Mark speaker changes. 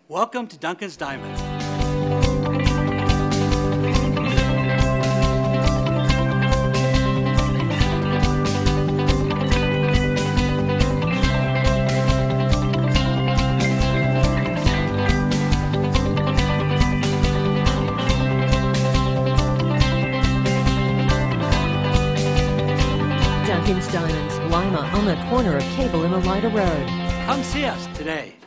Speaker 1: Welcome to Duncan's Diamonds.
Speaker 2: Duncan's Diamonds, Lima, on the corner of Cable and Elida Road.
Speaker 1: Come see us today.